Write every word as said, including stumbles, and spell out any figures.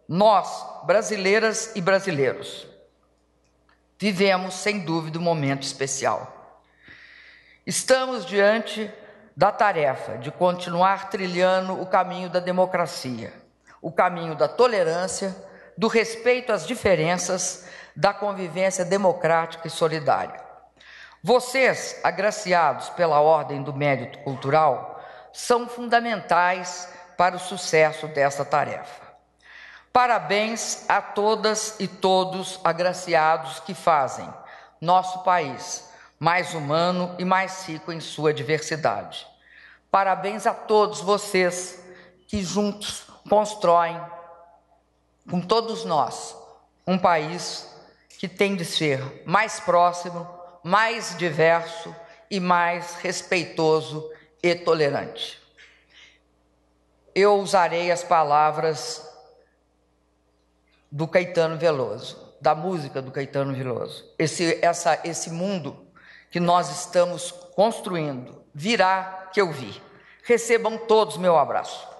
Nós, brasileiras e brasileiros, vivemos, sem dúvida, um momento especial. Estamos diante da tarefa de continuar trilhando o caminho da democracia, o caminho da tolerância, do respeito às diferenças, da convivência democrática e solidária. Vocês, agraciados pela Ordem do Mérito Cultural, são fundamentais para o sucesso dessa tarefa. Parabéns a todas e todos agraciados que fazem nosso país mais humano e mais rico em sua diversidade. Parabéns a todos vocês que juntos constroem, com todos nós, um país que tem de ser mais próximo, mais diverso e mais respeitoso e tolerante. Eu usarei as palavras do Caetano Veloso, da música do Caetano Veloso. Esse, essa, esse mundo que nós estamos construindo virá que eu vi. Recebam todos meu abraço.